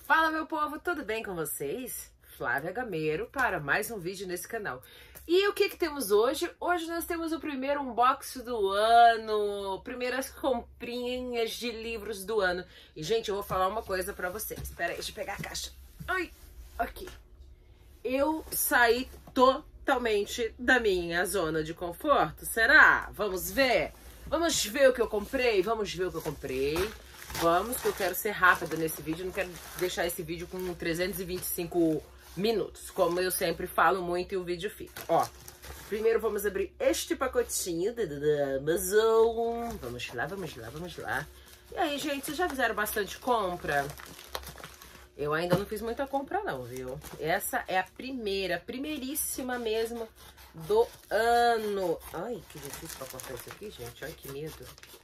Fala, meu povo, tudo bem com vocês? Flávia Gameiro para mais um vídeo nesse canal. E o que temos hoje? Hoje nós temos o primeiro unboxing do ano, primeiras comprinhas de livros do ano. E, gente, eu vou falar uma coisa pra vocês. Espera aí, deixa eu pegar a caixa. Ai, aqui. Eu saí totalmente da minha zona de conforto, será? Vamos ver? Vamos ver o que eu comprei? Vamos ver o que eu comprei. Vamos, que eu quero ser rápida nesse vídeo, não quero deixar esse vídeo com 325 minutos, como eu sempre falo muito e o vídeo fica. Ó, primeiro vamos abrir este pacotinho da Amazon. Vamos lá, vamos lá, vamos lá. E aí, gente, vocês já fizeram bastante compra? Eu ainda não fiz muita compra não, viu? Essa é a primeiríssima mesmo do ano. Ai, que difícil pra cortar isso aqui, gente. Ai, que medo.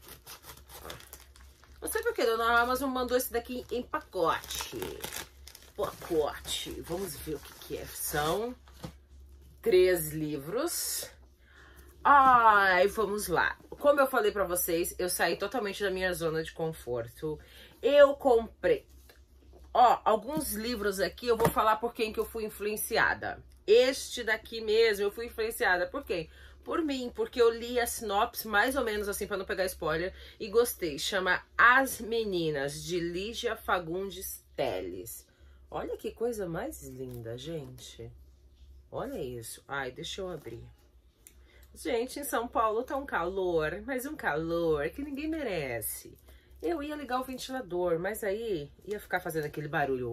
Não sei porque a dona Amazon mandou esse daqui em pacote. Pacote. Vamos ver o que é. São 3 livros. Ai, vamos lá. Como eu falei pra vocês, eu saí totalmente da minha zona de conforto. Eu comprei... Ó, alguns livros aqui eu vou falar por quem que eu fui influenciada. Este daqui mesmo, eu fui influenciada por quem? Por mim, porque eu li a sinopse mais ou menos assim, pra não pegar spoiler, e gostei. Chama As Meninas, de Lígia Fagundes Telles. Olha que coisa mais linda, gente. Olha isso. Ai, deixa eu abrir. Gente, em São Paulo tá um calor, mas um calor que ninguém merece. Eu ia ligar o ventilador, mas aí ia ficar fazendo aquele barulho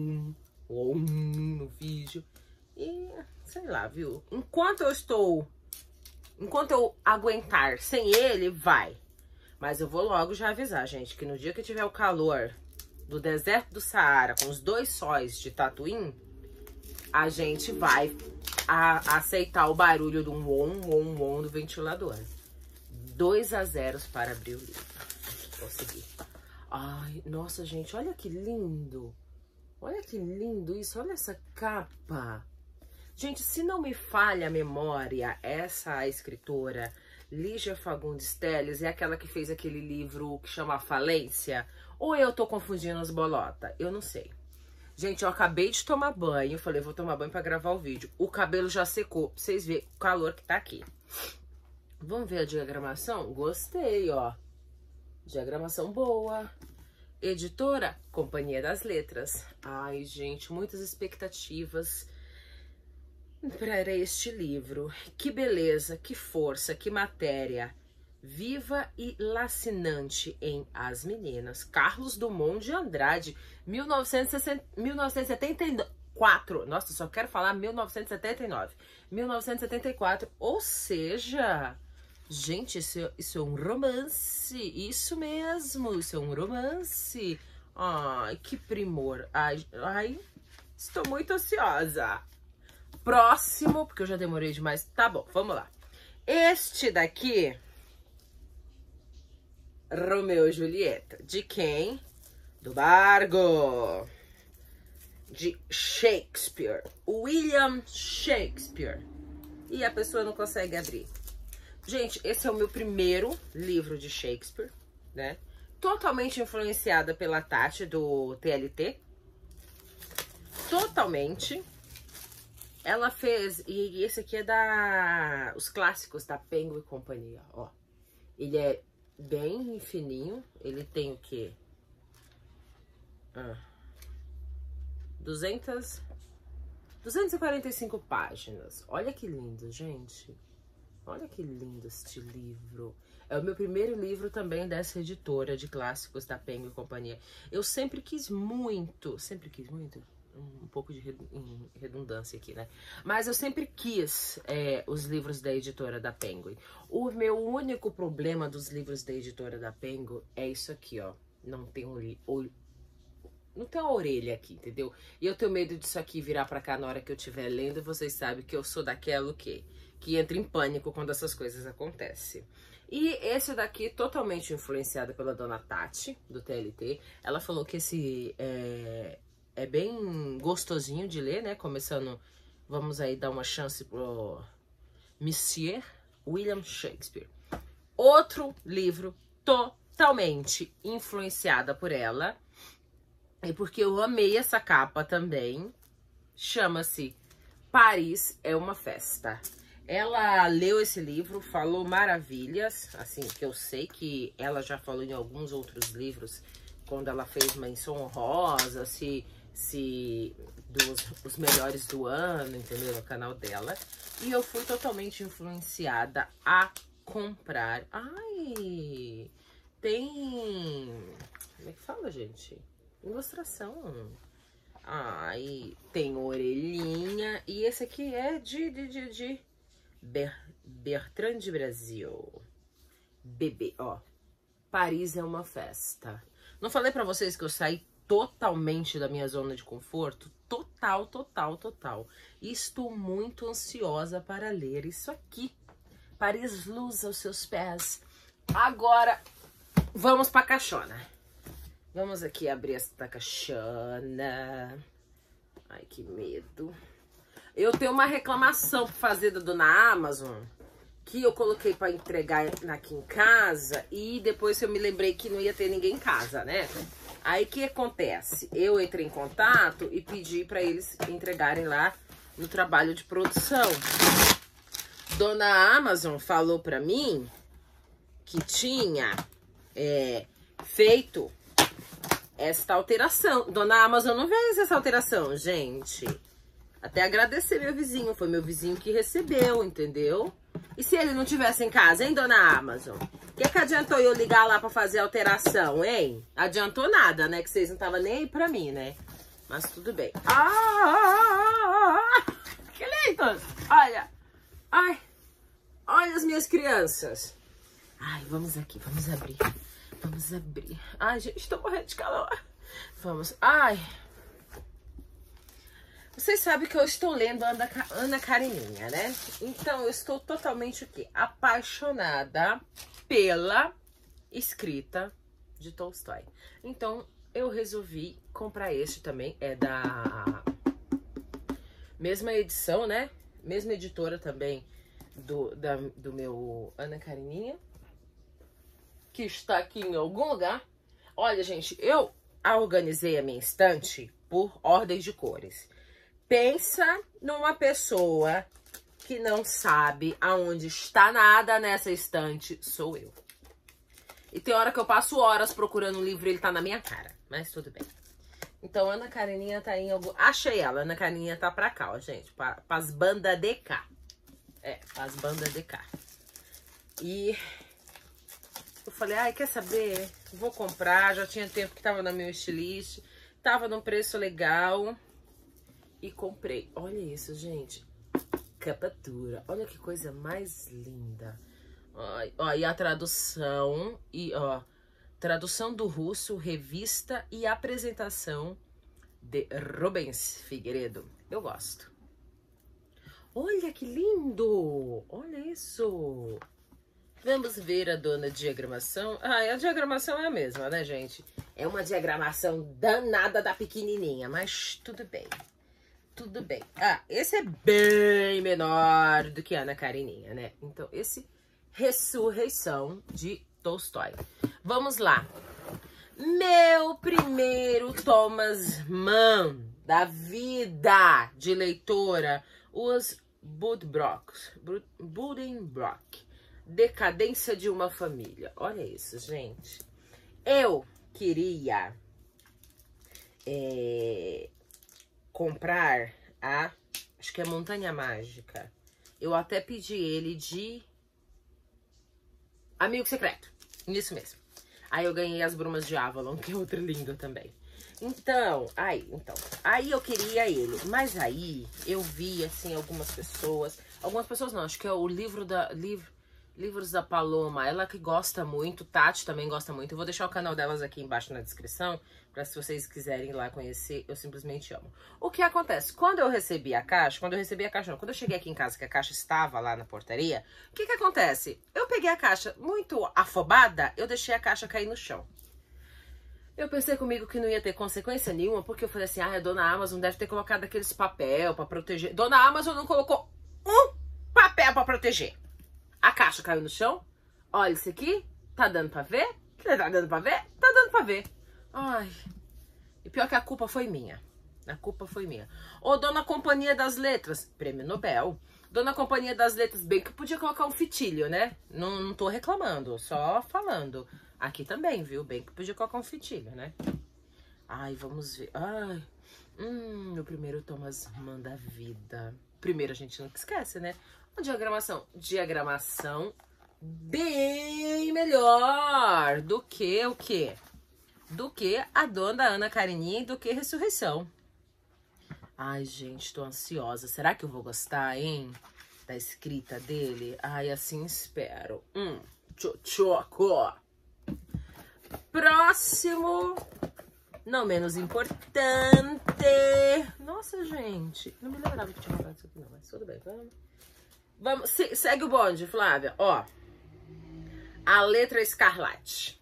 no vídeo. E, sei lá, viu? Enquanto eu aguentar sem ele, vai. Mas eu vou logo já avisar, gente, que no dia que tiver o calor do deserto do Saara, com os 2 sóis de Tatooine, a gente vai aceitar o barulho do do ventilador. 2-0 para abrir o livro. Consegui. Ai, nossa, gente, olha que lindo. Olha que lindo isso, olha essa capa. Gente, se não me falha a memória, essa escritora, Lígia Fagundes Telles, é aquela que fez aquele livro que chama Falência? Ou eu tô confundindo as bolotas? Eu não sei. Gente, eu acabei de tomar banho, falei, vou tomar banho pra gravar o vídeo. O cabelo já secou, pra vocês verem o calor que tá aqui. Vamos ver a diagramação? Gostei, ó. Diagramação boa. Editora, Companhia das Letras. Ai, gente, muitas expectativas para este livro. Que beleza, que força, que matéria viva e lacinante em As Meninas. Carlos Drummond de Andrade, 1974. Nossa, só quero falar 1979. 1974, ou seja, gente, isso é um romance. Isso mesmo, isso é um romance. Ai, que primor. Ai, estou muito ansiosa. Próximo, porque eu já demorei demais. Tá bom, vamos lá. Este daqui, Romeu e Julieta. De quem? Do Bargo. De Shakespeare. William Shakespeare. E a pessoa não consegue abrir. Gente, esse é o meu primeiro livro de Shakespeare, né? Totalmente influenciada pela Tati do TLT. Totalmente. Ela fez, e esse aqui é os clássicos da Penguin e Companhia, ó. Ele é bem fininho, ele tem o quê? 245 páginas. Olha que lindo, gente. Olha que lindo este livro. É o meu primeiro livro também dessa editora de clássicos da Penguin e Companhia. Eu sempre quis muito, um pouco de redundância aqui, né? Mas eu sempre quis os livros da editora da Penguin. O meu único problema dos livros da editora da Penguin é isso aqui, ó. Não tem não tem a orelha aqui, entendeu? E eu tenho medo disso aqui virar pra cá na hora que eu estiver lendo. E vocês sabem que eu sou daquela que entra em pânico quando essas coisas acontecem. E esse daqui, totalmente influenciado pela dona Tati, do TLT. Ela falou que esse é bem gostosinho de ler, né? Começando, vamos aí dar uma chance pro Monsieur William Shakespeare. Outro livro totalmente influenciada por ela. E porque eu amei essa capa também. Chama-se Paris é uma Festa. Ela leu esse livro, falou maravilhas, assim, que eu sei que ela já falou em alguns outros livros, quando ela fez menção honrosa, os melhores do ano, entendeu? No canal dela. E eu fui totalmente influenciada a comprar. Ai, tem... Como é que fala, gente? Ilustração. Ai, tem orelhinha. E esse aqui é de Bertrand de Brasil. Bebê, ó. Paris é uma festa. Não falei pra vocês que eu saí totalmente da minha zona de conforto? Total. E estou muito ansiosa para ler isso aqui. Paris, luz aos seus pés. Agora, vamos pra caixona. Vamos aqui abrir esta caixona. Ai, que medo. Eu tenho uma reclamação pra fazer da dona Amazon, que eu coloquei pra entregar aqui em casa e depois eu me lembrei que não ia ter ninguém em casa, né? Aí, o que acontece? Eu entrei em contato e pedi pra eles entregarem lá no trabalho de produção. Dona Amazon falou pra mim que tinha feito esta alteração. Dona Amazon não fez essa alteração, gente. Até agradecer meu vizinho. Foi meu vizinho que recebeu, entendeu? E se ele não tivesse em casa, hein, Dona Amazon? O que adiantou eu ligar lá pra fazer a alteração, hein? Adiantou nada, né? Que vocês não estavam nem aí pra mim, né? Mas tudo bem. Que lindos! Olha! Ai! Olha as minhas crianças! Ai, vamos aqui, vamos abrir. Vamos abrir. Ai, gente, tô morrendo de calor. Vamos. Ai. Vocês sabem que eu estou lendo Ana Kareninha, né? Então, eu estou totalmente o quê? Apaixonada pela escrita de Tolstói. Então, eu resolvi comprar este também. É da mesma edição, né? Mesma editora também do meu Ana Kareninha, que está aqui em algum lugar. Olha, gente, eu organizei a minha estante por ordem de cores. Pensa numa pessoa que não sabe aonde está nada nessa estante, sou eu. E tem hora que eu passo horas procurando um livro e ele tá na minha cara, mas tudo bem. Então, Ana Kareninha tá em algum... Achei ela, Ana Kareninha tá pra cá, ó, gente, pras bandas de cá. As bandas de cá. E eu falei, ai, quer saber? Vou comprar, já tinha tempo que tava na meu estiliste, tava num preço legal e comprei. Olha isso, gente. Capa dura. Olha que coisa mais linda. Ó, e a tradução, tradução do russo, revista e apresentação de Rubens Figueiredo. Eu gosto. Olha que lindo! Olha isso! Vamos ver a dona diagramação. A diagramação é a mesma, né, gente? É uma diagramação danada da pequenininha, mas tudo bem. Tudo bem. Esse é bem menor do que a Ana Kareninha, né? Então, esse Ressurreição de Tolstói. Vamos lá. Meu primeiro Thomas Mann da vida de leitora, os Buddenbrook. Decadência de uma Família. Olha isso, gente. Eu queria comprar acho que é Montanha Mágica. Eu até pedi ele de Amigo Secreto. Isso mesmo. Aí eu ganhei As Brumas de Avalon, que é outro lindo também. Então, aí eu queria ele. Mas aí eu vi, assim, algumas pessoas não, acho que é o Livros da Paloma, ela que gosta muito, Tati também gosta muito. Eu vou deixar o canal delas aqui embaixo na descrição, para se vocês quiserem ir lá conhecer, eu simplesmente amo. O que acontece? Quando eu cheguei aqui em casa, que a caixa estava lá na portaria, o que acontece? Eu peguei a caixa muito afobada, eu deixei a caixa cair no chão. Eu pensei comigo que não ia ter consequência nenhuma, porque eu falei assim, a dona Amazon deve ter colocado aqueles papel para proteger. Dona Amazon não colocou um papel para proteger. A caixa caiu no chão. Olha isso aqui. Tá dando pra ver? Tá dando pra ver? Tá dando pra ver. Ai. E pior que a culpa foi minha. A culpa foi minha. Ô, Dona Companhia das Letras, prêmio Nobel. Dona Companhia das Letras, bem que podia colocar um fitilho, né? Não tô reclamando, só falando. Aqui também, viu? Bem que podia colocar um fitilho, né? Ai, vamos ver. Ai, meu primeiro Thomas manda vida. Primeiro a gente nunca esquece, né? A diagramação. Diagramação bem melhor do que o quê? Do que a Dona Ana Karenina e do que Ressurreição. Ai, gente, tô ansiosa. Será que eu vou gostar, hein? Da escrita dele? Ai, assim espero. Tchotchoco. Próximo, não menos importante. Nossa, gente, não me lembrava que tinha mandado isso aqui, não, mas tudo bem. Vamos, segue o bonde, Flávia. Ó, A Letra Escarlate.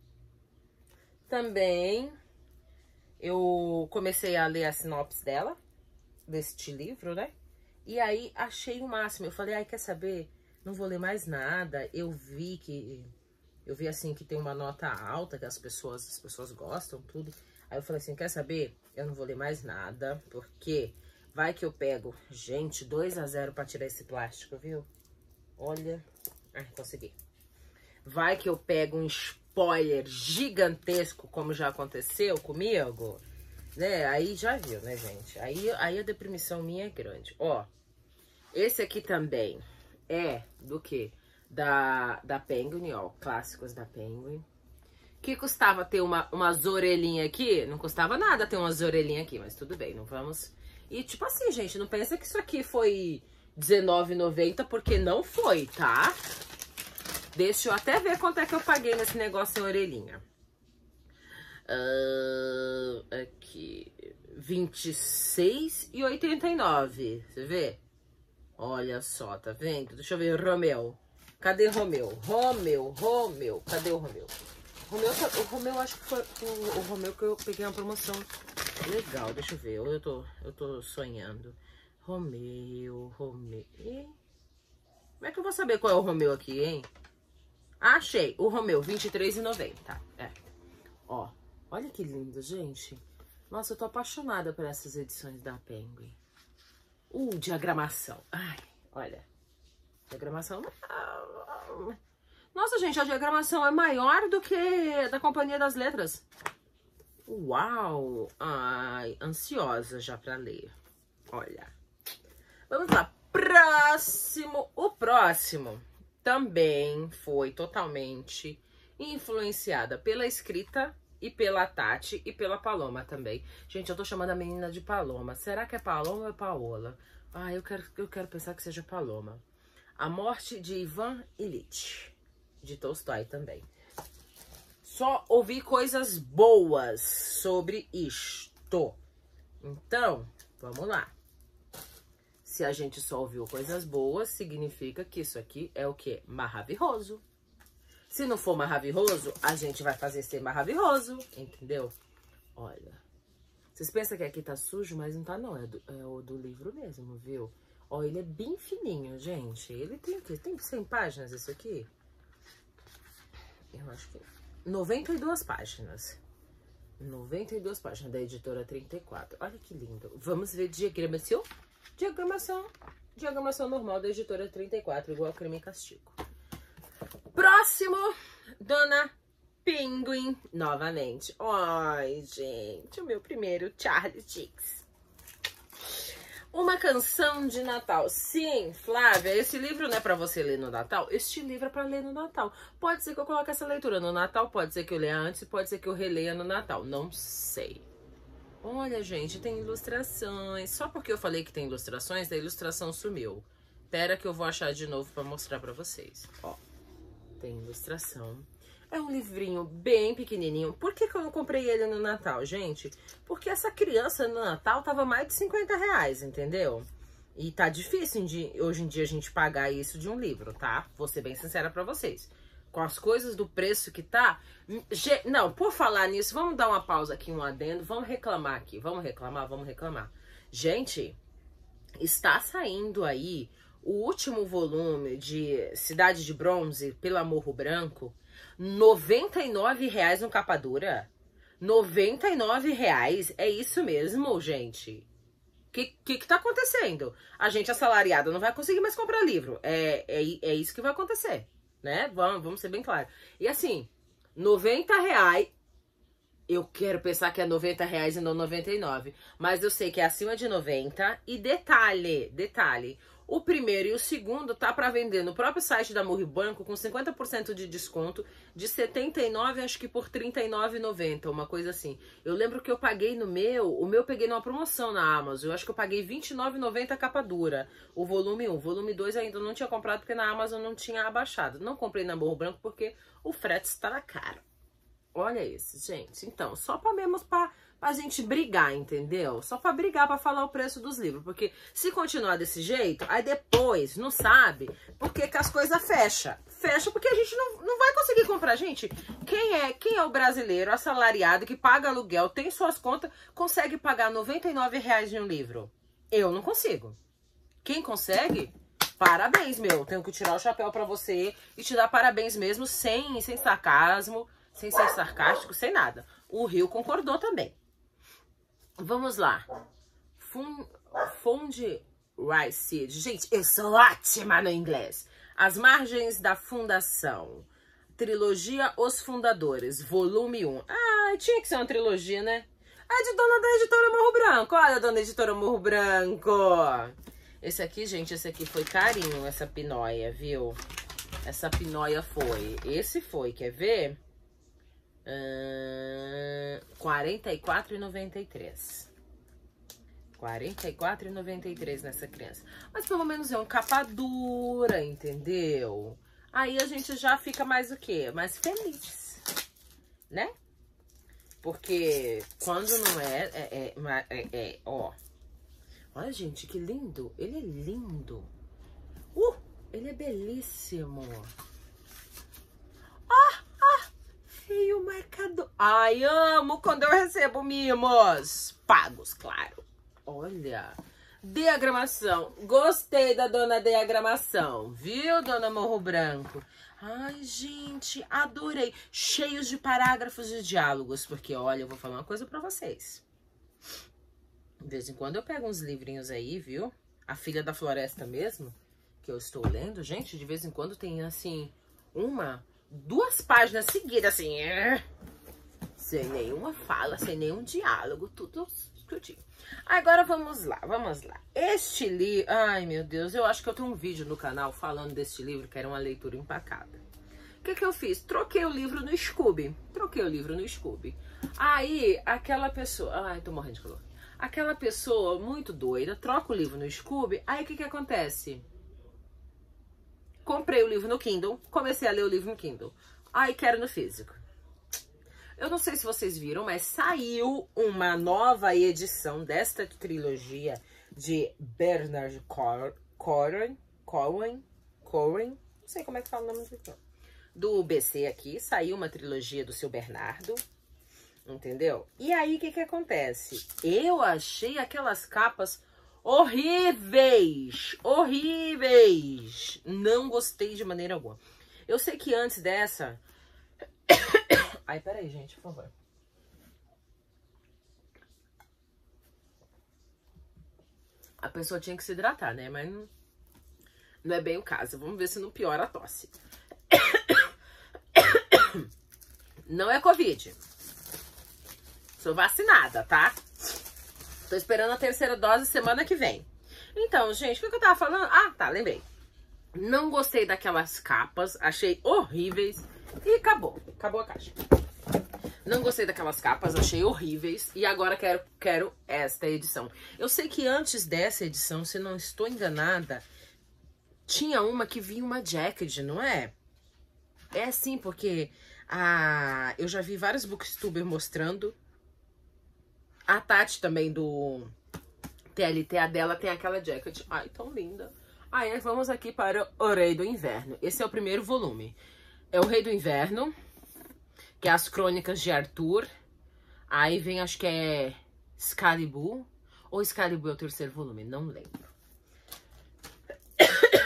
Também eu comecei a ler a sinopse dela, deste livro, né? E aí achei o máximo. Eu falei, ai, quer saber? Não vou ler mais nada. Eu vi assim que tem uma nota alta, que as pessoas gostam, tudo. Aí eu falei assim, quer saber? Eu não vou ler mais nada, porque vai que eu pego. Gente, 2-0 pra tirar esse plástico, viu? Olha. Ai, consegui. Vai que eu pego um spoiler gigantesco, como já aconteceu comigo, né? Aí já viu, né, gente? Aí a deprimição minha é grande. Ó, esse aqui também é do quê? Da Penguin, ó, clássicos da Penguin. Que custava ter umas orelhinhas aqui? Não custava nada ter umas orelhinhas aqui, mas tudo bem, não vamos... E tipo assim, gente, não pensa que isso aqui foi R$19,90, porque não foi, tá? Deixa eu até ver quanto é que eu paguei nesse negócio sem orelhinha. Aqui, R$26,89, você vê? Olha só, tá vendo? Deixa eu ver, Romeu. Cadê Romeu? Romeu. Cadê o Romeu? O Romeu, acho que foi o Romeu que eu peguei uma promoção legal. Deixa eu ver, eu tô sonhando. Romeu. Ih, como é que eu vou saber qual é o Romeu aqui, hein? Achei, o Romeu, R$23,90. É. Ó, olha que lindo, gente. Nossa, eu tô apaixonada por essas edições da Penguin. Diagramação. Ai, olha. Diagramação... Nossa, gente, a diagramação é maior do que da Companhia das Letras. Uau! Ai, ansiosa já pra ler. Olha. Vamos lá. Próximo. O próximo também foi totalmente influenciada pela escrita e pela Tati e pela Paloma também. Gente, eu tô chamando a menina de Paloma. Será que é Paloma ou é Paola? Ah, eu quero pensar que seja Paloma. A Morte de Ivan Ilitch, de Tolstói também. Só ouvi coisas boas sobre isto. Então, vamos lá. Se a gente só ouviu coisas boas, significa que isso aqui é o quê? Maravilhoso. Se não for maravilhoso, a gente vai fazer ser maravilhoso, entendeu? Olha, vocês pensam que aqui tá sujo, mas não tá não, é o do livro mesmo, viu? Ó, ele é bem fininho, gente. Ele tem 100 páginas isso aqui? Eu acho que... 92 páginas. 92 páginas da editora 34. Olha que lindo. Vamos ver diagramação. Diagramação normal da editora 34, igual Crime e Castigo. Próximo, Dona Penguin, novamente. Ai, gente, o meu primeiro Charlie Chicks. Uma canção de Natal. Sim, Flávia, esse livro não é pra você ler no Natal? Este livro é pra ler no Natal. Pode ser que eu coloque essa leitura no Natal, pode ser que eu leia antes, pode ser que eu releia no Natal. Não sei. Olha, gente, tem ilustrações. Só porque eu falei que tem ilustrações, a ilustração sumiu. Espera que eu vou achar de novo pra mostrar pra vocês. Ó, tem ilustração. É um livrinho bem pequenininho. Por que eu não comprei ele no Natal, gente? Porque essa criança no Natal tava mais de R$50, entendeu? E tá difícil hoje em dia a gente pagar isso de um livro, tá? Vou ser bem sincera pra vocês. Com as coisas do preço que tá... Não, por falar nisso, vamos dar uma pausa aqui, um adendo. Vamos reclamar aqui. Vamos reclamar. Gente, está saindo aí o último volume de Cidade de Bronze, pela Morro Branco... R$99 no capa dura. R$99? É isso mesmo, gente? Que tá acontecendo? A gente assalariada não vai conseguir mais comprar livro. É isso que vai acontecer, né? Vamos ser bem claros. E assim, R$90, eu quero pensar que é R$90 e não 99. Mas eu sei que é acima de 90. E detalhe. O primeiro e o segundo tá para vender no próprio site da Morro Branco com 50% de desconto, de R$79, acho que por R$39,90, uma coisa assim. Eu lembro que eu paguei o meu eu peguei numa promoção na Amazon, eu acho que eu paguei R$29,90 capa dura, o volume 1. Volume 2 ainda não tinha comprado porque na Amazon não tinha abaixado. Não comprei na Morro Branco porque o frete está caro. Olha isso, gente. Então, só pra mesmo pra gente brigar, entendeu? Só pra brigar, pra falar o preço dos livros. Porque se continuar desse jeito, aí depois não sabe por que as coisas fecham. Fecha porque a gente não vai conseguir comprar. Gente, quem é o brasileiro assalariado que paga aluguel, tem suas contas, consegue pagar R$99 em um livro? Eu não consigo. Quem consegue? Parabéns, meu. Tenho que tirar o chapéu pra você e te dar parabéns mesmo, sem sarcasmo, sem ser sarcástico, sem nada. O Rio concordou também. Vamos lá. Funde Rice Seed. Gente, eu sou ótima no inglês. As Margens da Fundação. Trilogia Os Fundadores, volume 1. Ah, tinha que ser uma trilogia, né? É de dona da editora Morro Branco. Olha, dona editora Morro Branco. Esse aqui, gente, esse aqui foi carinho, essa pinóia, viu? Essa pinóia foi. Esse foi, quer ver? R$44,93. R$44,93 nessa criança. Mas pelo menos é um capa dura, entendeu? Aí a gente já fica mais o quê? Mais feliz, né? Porque quando não ó. Olha, gente, que lindo. Ele é lindo. Ele é belíssimo. Feio marcador. Ai, amo quando eu recebo mimos. Pagos, claro. Olha. Diagramação. Gostei da dona diagramação. Viu, dona Morro Branco? Ai, gente, adorei. Cheios de parágrafos e diálogos. Porque, olha, eu vou falar uma coisa pra vocês. De vez em quando eu pego uns livrinhos aí, viu? A Filha da Floresta mesmo, que eu estou lendo. Gente, de vez em quando tem, assim, 2 páginas seguidas, assim, sem nenhuma fala, sem nenhum diálogo, tudo escrutinho. Agora vamos lá. Este livro, ai meu Deus, eu acho que eu tenho um vídeo no canal falando deste livro, que era uma leitura empacada. O que eu fiz? Troquei o livro no Scooby. Aí, aquela pessoa, ai, tô morrendo de calor. Aquela pessoa muito doida, troca o livro no Scooby, aí o que acontece? Comprei o livro no Kindle, comecei a ler o livro no Kindle. Aí quero no físico. Eu não sei se vocês viram, mas saiu uma nova edição desta trilogia de Bernard Cornwell, não sei como é que fala o nome do BC aqui. Saiu uma trilogia do seu Bernardo, entendeu? E aí o que acontece? Eu achei aquelas capas horríveis. Não gostei de maneira alguma. Eu sei que antes dessa... Ai, peraí, gente, por favor. A pessoa tinha que se hidratar, né? Mas não é bem o caso. Vamos ver se não piora a tosse. Não é Covid. Sou vacinada, tá? Tô esperando a 3ª dose semana que vem. Então, gente, o que eu tava falando? Ah, tá, lembrei. Não gostei daquelas capas, achei horríveis e acabou a caixa. Não gostei daquelas capas, achei horríveis e agora quero esta edição. Eu sei que antes dessa edição, se não estou enganada, tinha uma que vinha uma jacket, não é? É sim, porque eu já vi vários booktubers mostrando. A Tati também do TLT, a dela tem aquela jacket. Ai, tão linda. Aí vamos aqui para o Rei do Inverno. Esse é o primeiro volume. É o Rei do Inverno, que é as Crônicas de Arthur. Aí vem, acho que é Excalibur. Ou Excalibur é o 3º volume, não lembro.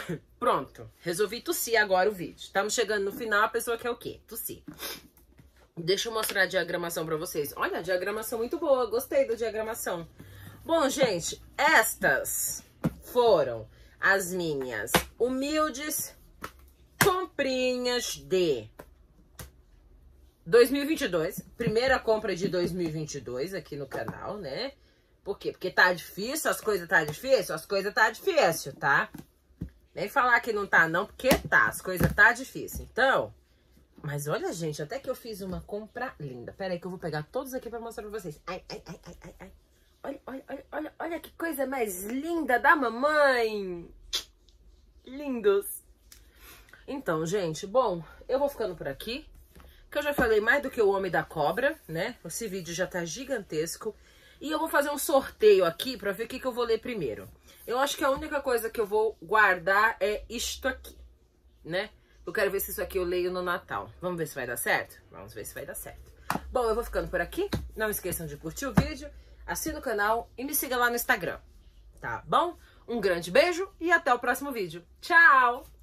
Pronto, resolvi tossir agora o vídeo. Estamos chegando no final, a pessoa quer o quê? Tossir. Deixa eu mostrar a diagramação pra vocês. Olha, a diagramação muito boa, gostei da diagramação. Bom, gente, estas foram as minhas humildes comprinhas de 2022. Primeira compra de 2022 aqui no canal, né? Por quê? Porque tá difícil, as coisas tá difícil? As coisas tá difícil, tá? Nem falar que não tá não, porque tá, as coisas tá difícil. Então, mas olha, gente, até que eu fiz uma compra linda. Pera aí que eu vou pegar todos aqui pra mostrar pra vocês. Ai, ai, ai, ai, ai, ai. Olha, olha, olha, olha, olha que coisa mais linda da mamãe. Lindos. Então, gente, bom, eu vou ficando por aqui. Que eu já falei mais do que o Homem da Cobra, né? Esse vídeo já tá gigantesco. E eu vou fazer um sorteio aqui pra ver o que eu vou ler primeiro. Eu acho que a única coisa que eu vou guardar é isto aqui, né? Eu quero ver se isso aqui eu leio no Natal. Vamos ver se vai dar certo? Vamos ver se vai dar certo. Bom, eu vou ficando por aqui. Não esqueçam de curtir o vídeo, assina o canal e me siga lá no Instagram. Tá bom? Um grande beijo e até o próximo vídeo. Tchau!